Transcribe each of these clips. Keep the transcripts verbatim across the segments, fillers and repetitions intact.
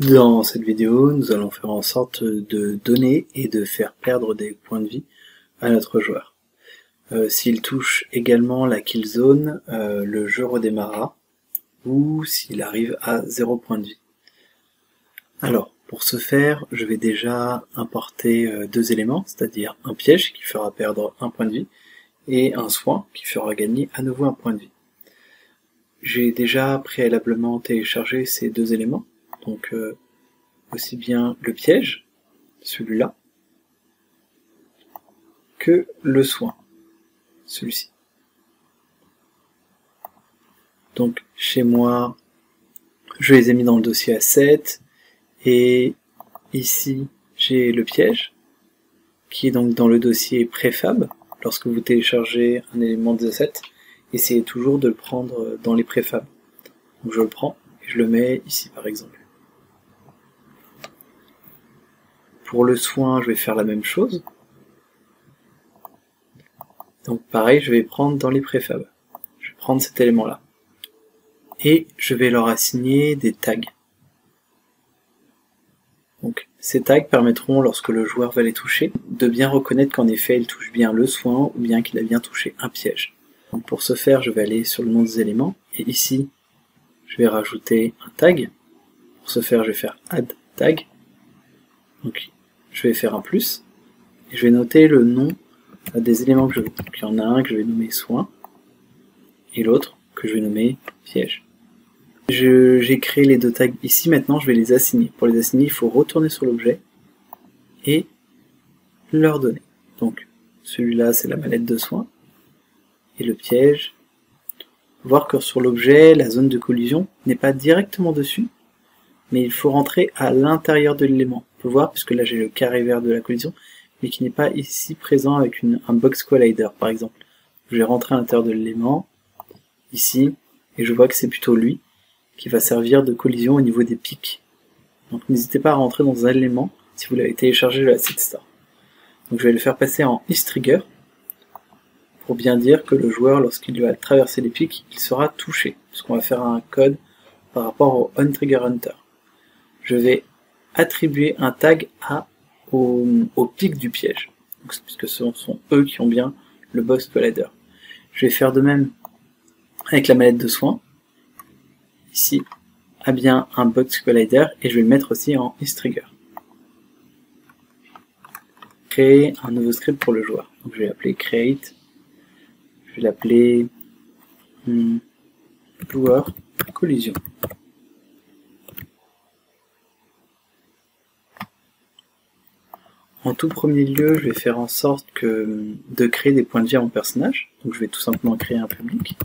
Dans cette vidéo, nous allons faire en sorte de donner et de faire perdre des points de vie à notre joueur. Euh, S'il touche également la kill zone, euh, le jeu redémarrera, ou s'il arrive à zéro point de vie. Alors, pour ce faire, je vais déjà importer euh, deux éléments, c'est-à-dire un piège qui fera perdre un point de vie, et un soin qui fera gagner à nouveau un point de vie. J'ai déjà préalablement téléchargé ces deux éléments, donc euh, aussi bien le piège, celui-là, que le soin, celui-ci. Donc chez moi, je les ai mis dans le dossier asset, et ici j'ai le piège, qui est donc dans le dossier préfab. Lorsque vous téléchargez un élément des assets, essayez toujours de le prendre dans les préfabs. Donc je le prends et je le mets ici par exemple. Pour le soin, je vais faire la même chose. Donc pareil, je vais prendre dans les préfabs. Je vais prendre cet élément-là. Et je vais leur assigner des tags. Donc ces tags permettront, lorsque le joueur va les toucher, de bien reconnaître qu'en effet il touche bien le soin ou bien qu'il a bien touché un piège. Donc pour ce faire, je vais aller sur le nom des éléments, et ici, je vais rajouter un tag. Pour ce faire, je vais faire add tag. Donc je vais faire un plus, et je vais noter le nom des éléments que je veux. Donc il y en a un que je vais nommer soin, et l'autre que je vais nommer piège. J'ai créé les deux tags ici, maintenant je vais les assigner. Pour les assigner, il faut retourner sur l'objet et leur donner. Donc celui-là c'est la mallette de soin, et le piège. Voir que sur l'objet, la zone de collision n'est pas directement dessus, mais il faut rentrer à l'intérieur de l'élément. On peut voir, puisque là j'ai le carré vert de la collision, mais qui n'est pas ici présent avec une, un box collider par exemple. Je vais rentrer à l'intérieur de l'élément, ici, et je vois que c'est plutôt lui qui va servir de collision au niveau des pics. Donc n'hésitez pas à rentrer dans un élément si vous l'avez téléchargé de la SeedStar. Donc je vais le faire passer en isTrigger, pour bien dire que le joueur, lorsqu'il va traverser les pics, il sera touché, puisqu'on va faire un code par rapport au onTriggerHunter. Je vais attribuer un tag à, au, au pic du piège, donc, puisque ce sont eux qui ont bien le box collider. Je vais faire de même avec la mallette de soin. Ici a bien un box collider, et je vais le mettre aussi en isTrigger. Créer un nouveau script pour le joueur. Donc je vais l'appeler create. Je vais l'appeler hmm, joueur collision. En tout premier lieu, je vais faire en sorte que de créer des points de vie à mon personnage. Donc je vais tout simplement créer un public.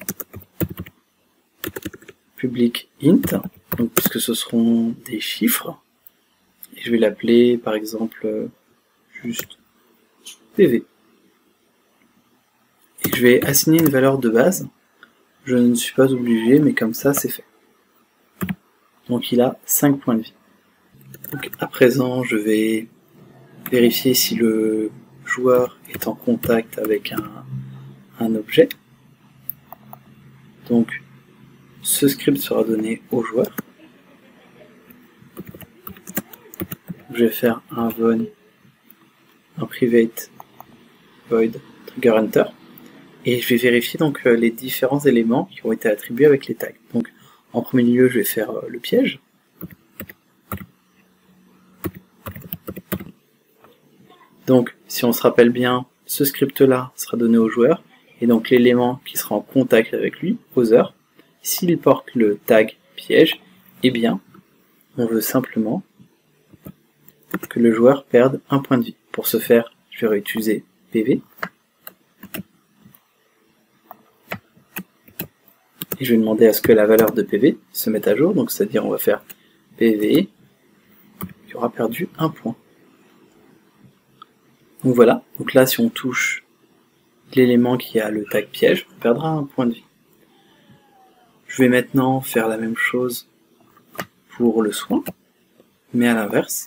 Public int, donc puisque ce seront des chiffres. Et je vais l'appeler par exemple juste P V. Et je vais assigner une valeur de base. Je ne suis pas obligé, mais comme ça c'est fait. Donc il a cinq points de vie. Donc à présent, je vais vérifier si le joueur est en contact avec un, un objet. Donc ce script sera donné au joueur. Je vais faire un void, un private void triggerHunter, et je vais vérifier donc les différents éléments qui ont été attribués avec les tags. Donc en premier lieu, je vais faire le piège. Donc si on se rappelle bien, ce script là sera donné au joueur, et donc l'élément qui sera en contact avec lui, Other, s'il porte le tag piège, eh bien on veut simplement que le joueur perde un point de vie. Pour ce faire, je vais réutiliser P V, et je vais demander à ce que la valeur de P V se mette à jour, donc c'est-à-dire on va faire P V qui aura perdu un point. Donc voilà, donc là si on touche l'élément qui a le tag piège, on perdra un point de vie. Je vais maintenant faire la même chose pour le soin, mais à l'inverse.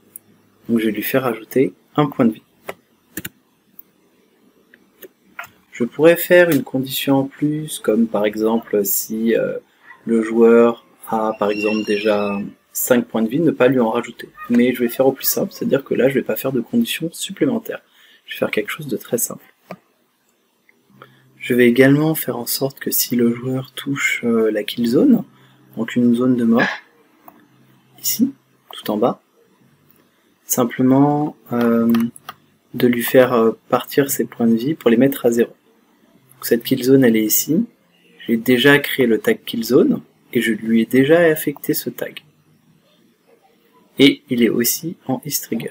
Donc je vais lui faire ajouter un point de vie. Je pourrais faire une condition en plus, comme par exemple si euh, le joueur a par exemple déjà cinq points de vie, ne pas lui en rajouter. Mais je vais faire au plus simple, c'est-à-dire que là je vais pas faire de conditions supplémentaires. Je vais faire quelque chose de très simple. Je vais également faire en sorte que si le joueur touche euh, la kill zone, donc une zone de mort, ici, tout en bas, simplement euh, de lui faire euh, partir ses points de vie pour les mettre à zéro. Donc cette kill zone elle est ici, j'ai déjà créé le tag kill zone et je lui ai déjà affecté ce tag. Et il est aussi en isTrigger.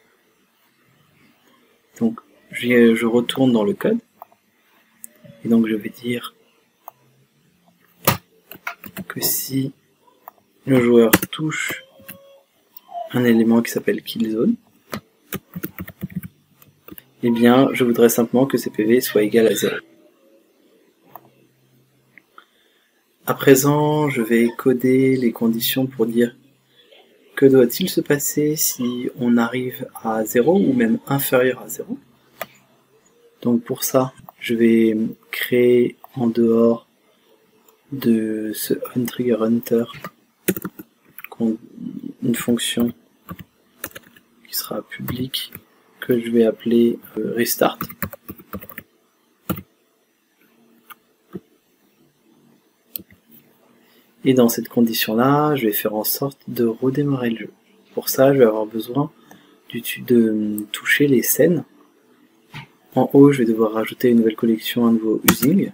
Donc je retourne dans le code et donc je vais dire que si le joueur touche un élément qui s'appelle kill zone, eh bien je voudrais simplement que C P V soit égal à zéro. À présent, je vais coder les conditions pour dire que doit-il se passer si on arrive à zéro ou même inférieur à zéro. Donc pour ça, je vais créer en dehors de ce onTriggerHunter une fonction qui sera publique que je vais appeler euh, restart. Et dans cette condition-là, je vais faire en sorte de redémarrer le jeu. Pour ça, je vais avoir besoin de toucher les scènes. En haut, je vais devoir rajouter une nouvelle collection, un nouveau using,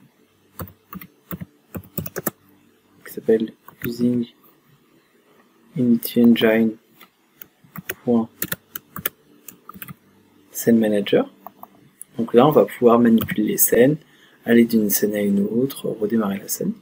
qui s'appelle using unity engine point scene manager. Donc là, on va pouvoir manipuler les scènes, aller d'une scène à une autre, redémarrer la scène.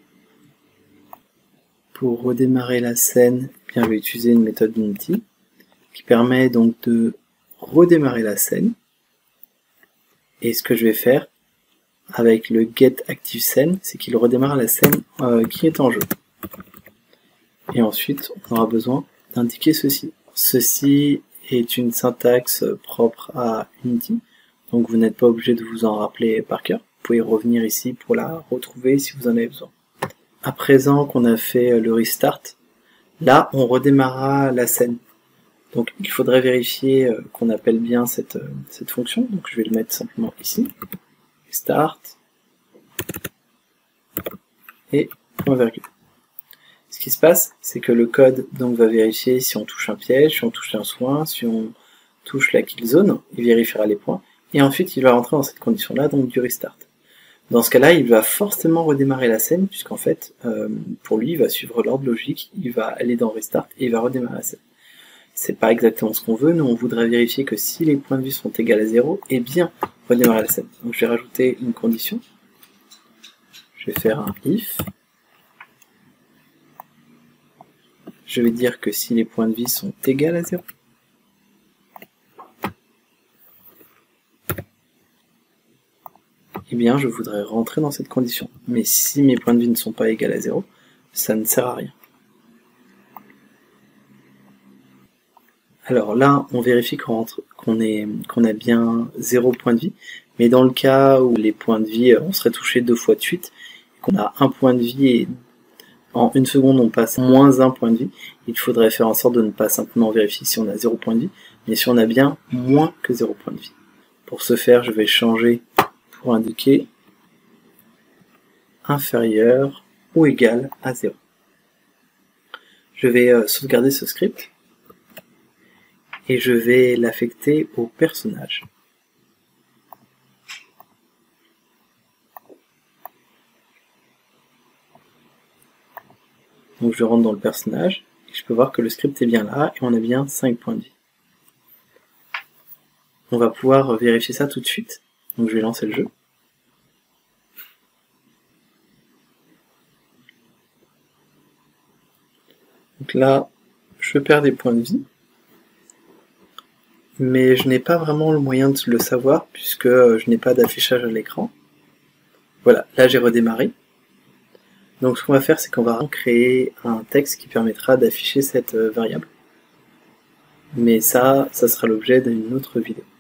Pour redémarrer la scène, eh bien, je vais utiliser une méthode Unity qui permet donc de redémarrer la scène. Et ce que je vais faire avec le getActiveScene, c'est qu'il redémarre la scène euh, qui est en jeu. Et ensuite, on aura besoin d'indiquer ceci. Ceci est une syntaxe propre à Unity, donc vous n'êtes pas obligé de vous en rappeler par cœur. Vous pouvez revenir ici pour la retrouver si vous en avez besoin. À présent qu'on a fait le restart, là on redémarrera la scène. Donc il faudrait vérifier qu'on appelle bien cette, cette fonction, donc je vais le mettre simplement ici, restart, et point virgule. Ce qui se passe, c'est que le code donc va vérifier si on touche un piège, si on touche un soin, si on touche la kill zone, il vérifiera les points, et ensuite il va rentrer dans cette condition-là, donc du restart. Dans ce cas-là, il va forcément redémarrer la scène, puisqu'en fait, euh, pour lui, il va suivre l'ordre logique, il va aller dans Restart et il va redémarrer la scène. C'est pas exactement ce qu'on veut, nous on voudrait vérifier que si les points de vue sont égaux à zéro, eh bien, redémarrer la scène. Donc je vais rajouter une condition. Je vais faire un if. Je vais dire que si les points de vie sont égaux à zéro, eh bien je voudrais rentrer dans cette condition. Mais si mes points de vie ne sont pas égaux à zéro, ça ne sert à rien. Alors là, on vérifie qu'on qu'on est qu'on a bien zéro point de vie, mais dans le cas où les points de vie, on serait touché deux fois de suite, qu'on a un point de vie et en une seconde on passe moins un point de vie, il faudrait faire en sorte de ne pas simplement vérifier si on a zéro point de vie, mais si on a bien moins que zéro point de vie. Pour ce faire, je vais changer pour indiquer inférieur ou égal à zéro. Je vais euh, sauvegarder ce script et je vais l'affecter au personnage. Donc je rentre dans le personnage et je peux voir que le script est bien là et on a bien cinq points de vie. On va pouvoir vérifier ça tout de suite. Donc je vais lancer le jeu. Donc là, je perds des points de vie. Mais je n'ai pas vraiment le moyen de le savoir puisque je n'ai pas d'affichage à l'écran. Voilà, là j'ai redémarré. Donc ce qu'on va faire, c'est qu'on va créer un texte qui permettra d'afficher cette variable. Mais ça, ça sera l'objet d'une autre vidéo.